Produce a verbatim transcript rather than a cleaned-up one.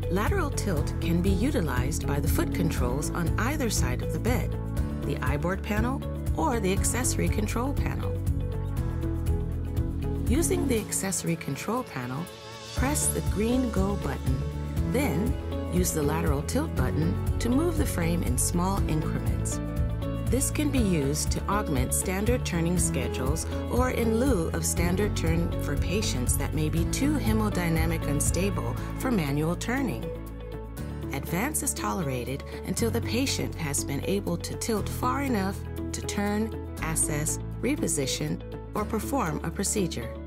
Lateral tilt can be utilized by the foot controls on either side of the bed, the I-board panel or the accessory control panel. Using the accessory control panel, press the green Go button, then use the lateral tilt button to move the frame in small increments. This can be used to augment standard turning schedules or in lieu of standard turn for patients that may be too hemodynamic unstable for manual turning. Advance is tolerated until the patient has been able to tilt far enough to turn, assess, reposition, or perform a procedure.